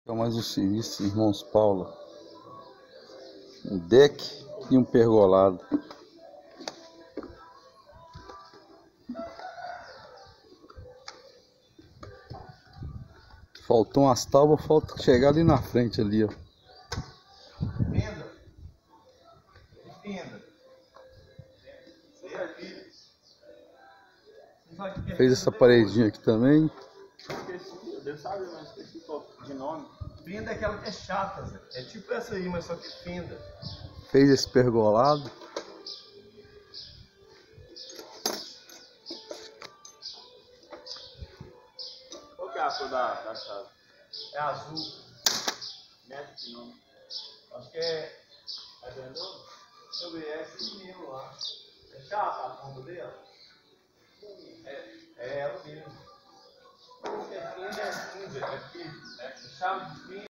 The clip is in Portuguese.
Mais o serviço, irmãos Paula. Um deck e um pergolado. Faltou umas tábuas, falta chegar ali na frente ali, ó. Fenda. Fenda. Fez essa paredinha aqui também. Esqueci, Deus sabe, mas esqueci de nome. Fenda é aquela que é chata, Zé. É tipo essa aí, mas só que fenda. Fez esse pergolado. Qual que é a cor da chave? É azul. Mete de nome. Acho que é. É verdade? Deixa eu ver, é esse mesmo lá. É chata a ponta dela? É ela mesmo. É fenda, é cinza, é chave de fenda.